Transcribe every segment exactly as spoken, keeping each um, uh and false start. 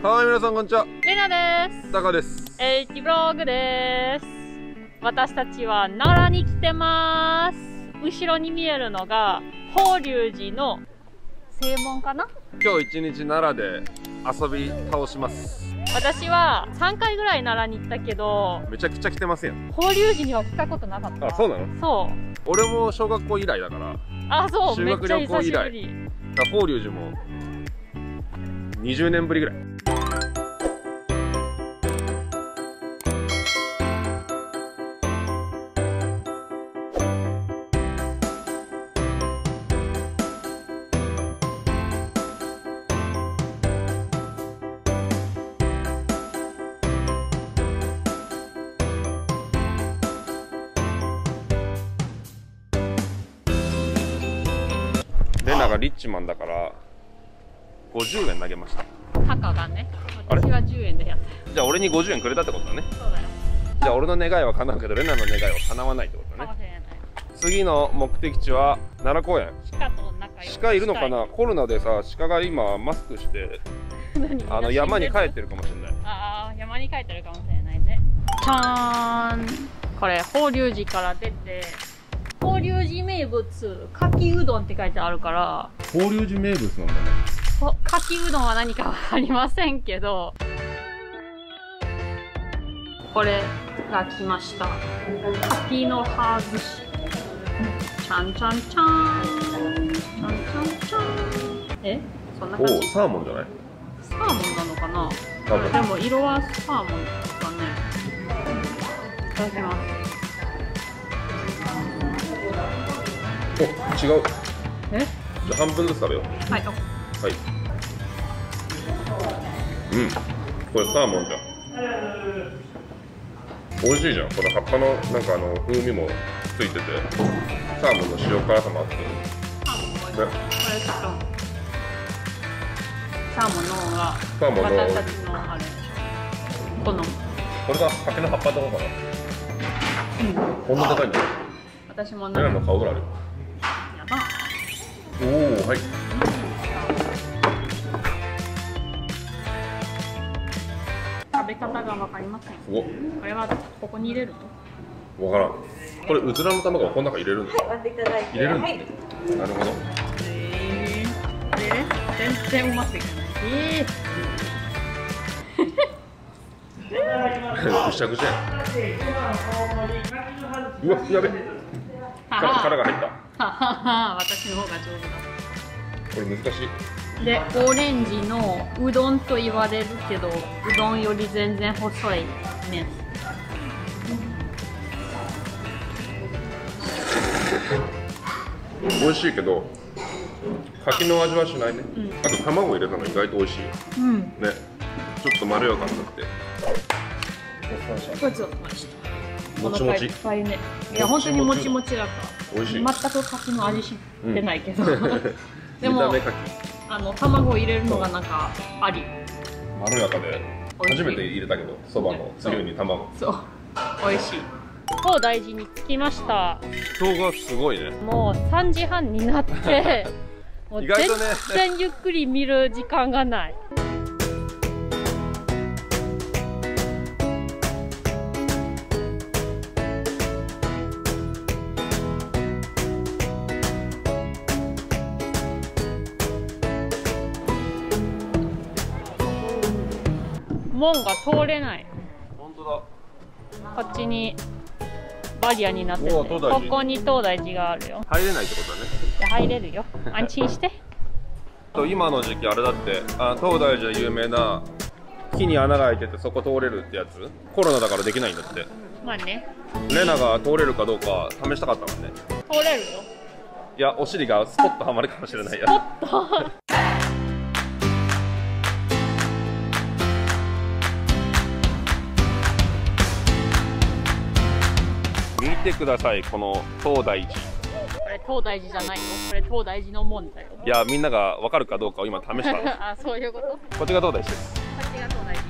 はい、皆さんこんにちは。 レナです。 タカです。 エイチブログです。私たちは奈良に来てます。後ろに見えるのが法隆寺の正門かな。 今日一日奈良で遊び倒します。 私はさんかいぐらい奈良に行ったけど、 めちゃくちゃ来てますやん。 法隆寺には来たことなかった。 あ、そうなの？ そう。 俺も小学校以来だから。あ、 そう。 修学旅行以来。だ法隆寺もにじゅうねんぶりぐらい。レナがリッチマンだからごじゅうえん投げました。 タカがね、私はじゅうえんでやった。 じゃあ俺にごじゅうえんくれたってことだね。 そうだよ。 じゃあ俺の願いは叶うけどレナの願いは叶わないってことだね。次の目的地は奈良公園。 鹿と仲良く。 鹿いるのかな。コロナでさ、鹿が今マスクしてあの山に帰ってるかもしれない。 ああ、山に帰ってるかもしれないね。じゃーん、これ法隆寺から出て、法隆寺名物かきうどんって書いてあるから、 法隆寺名物なんだね。 かきうどんは何かわかりませんけど、これが来ました。柿の葉寿司。ちゃんちゃんちゃん。ちゃんちゃんちゃん。え、そんな感じ。 お、サーモンじゃない？ サーモンなのかな。 多分。 でも色はサーモンですかね。いただきます。 お、違う。 え？ じゃあ半分ずつ食べよう。 はい。 はい。うん。これサーモンじゃん。美味しいじゃん。この葉っぱのなんかあの風味もついてて、サーモンの塩辛さもあって。 サーモンこれちょっとサーモンの方がサーモンの私たちのあれ好み。 これが柿の葉っぱどこかな。うん。こんな高いんだよ。 私もレナの顔ぐらいある。 やば。 おお、はい。 食べ方がわかりません。 お、 これはここに入れると。 わからん。これうずらの卵をこの中入れるんですか。入れるんですね。なるほど。 えー、で全然うまくいかない。えー。ぐしゃぐしゃや。うわ、やべ。殻殻が入った。 私の方が上手だ。 これ難しい。 で、オレンジのうどんと言われるけど、うどんより全然細い麺。 美味しいけど柿の味はしないね。うん、あと卵入れたの意外と美味しい。うん、ね、ちょっとまろやかになって。 ごちそうさまでした。 もちもち。 ね、いや本当にもちもちだった。 美味しい。 全く柿の味してないけど。うん、でも見た目柿。 あの卵入れるのがなんかあり。 まろやかで初めて入れたけど、そばのつゆに卵。 そう。美味しい。東大寺に着きました。 人がすごいね。 もうさんじはんになって、もう全然ゆっくり見る時間がない。門が通れない。 本当だ。 こっちにバリアになってて、ここに東大寺があるよ。 入れないってことだね。 いや、入れるよ。安心して。 と今の時期あれだって、あ、東大寺有名な木に穴が開いててそこ通れるってやつ。コロナだからできないんだって。 まあね。 レナが通れるかどうか試したかったもんね。 通れるよ。 いや、お尻がスポッとはまるかもしれないや。 スポッと。 見てください、この東大寺。 これ東大寺じゃないよ。これ東大寺の門だよ。 いや、みんなが分かるかどうかを今試した。 あ、そういうこと。 こっちが東大寺です。 こっちが東大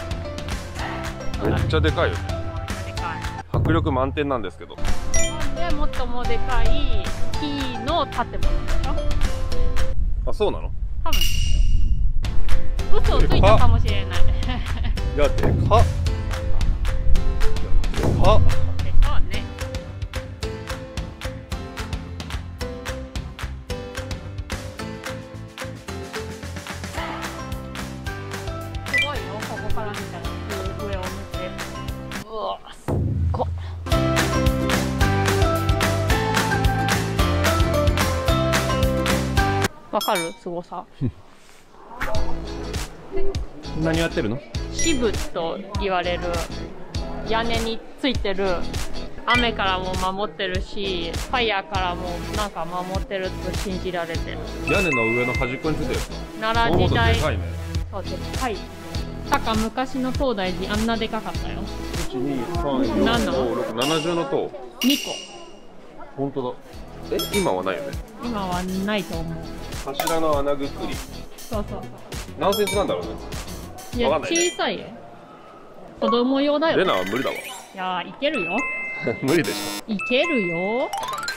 寺。めっちゃでかいよね。 でかい。 迫力満点なんですけど。 でもっともでかい木の建物でしょ。 あ、そうなの？ 多分。 嘘ついたかもしれない。 いや、でかっ。でかっ。 でしょうね。すごいよ、ここから見たら上を見て。うわ、すっごい。わかる？すごさ。 何やってるの？ 支部と言われる屋根についてる、雨からも守ってるし、ファイヤーからもなんか守ってると信じられてる。 屋根の上の端っこについてる。 奈良時代、 でかいね。 そうでかい。だから昔の東大寺あんなでかかったよ。 いち、に、さん、よん、ご、ろく、なな重の塔。 にこ。 本当だ。え、今はないよね。 今はないと思う。 柱の穴ぐっくり。 そうそうそう。 何センチなんだろうね。 いや、 わかんないね小さいよ。子供用だよ。 レナは無理だわ。 いやー、いけるよ。 無理でしいけるよ。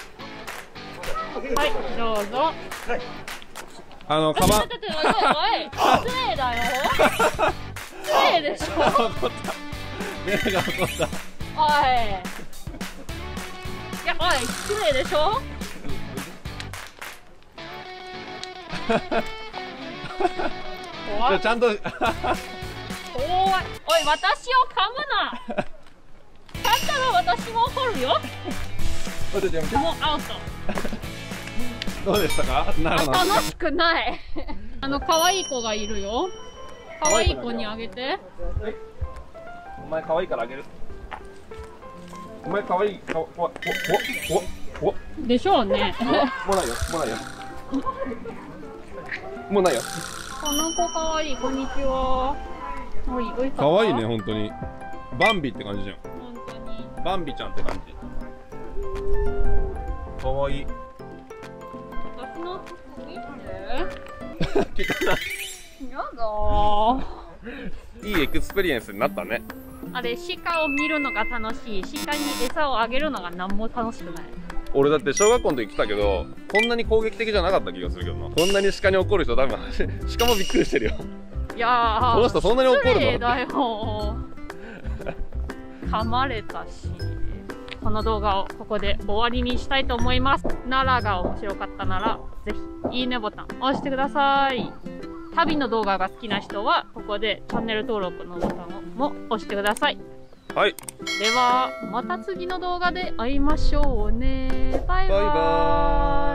はい、どうぞ。 ょ。あの、カバン。 ちょっと待って、おい、失礼だよ。失礼でしょ。 怒った。レナが怒った。 おい。いや、おい、失礼でしょ。 じゃあちゃんと。 おい、おい、私を噛むな。噛んだら私も掘るよ。もうアウト。 どうでしたか？なるほど。 楽しくない。あの可愛い子がいるよ。可愛い子にあげて。 お前可愛いからあげる。お前可愛いかわわわわわでしょうね。 もうないよ。もうないよ。もうないよ。 この子可愛い。こんにちは。おい、おい。 可愛いね、本当に。バンビって感じじゃん。 本当に。 バンビちゃんって感じ。可愛い。 私の服見て。 汚やだー。 い。いいエクスペリエンスになったね。 あれ、鹿を見るのが楽しい。鹿に餌をあげるのが何も楽しくない。 俺だって小学校の時来たけど、こんなに攻撃的じゃなかった気がするけどな。こんなに鹿に怒る人多分鹿もびっくりしてるよ。 いやー、 この人そんなに怒るの？ 失礼だよ。噛まれたし。この動画をここで終わりにしたいと思います。奈良が面白かったなら、ぜひいいねボタン押してください。旅の動画が好きな人は、ここでチャンネル登録のボタンをも押してください。 はい。 では、また次の動画で会いましょうね。バイバーイ。 バイバーイ。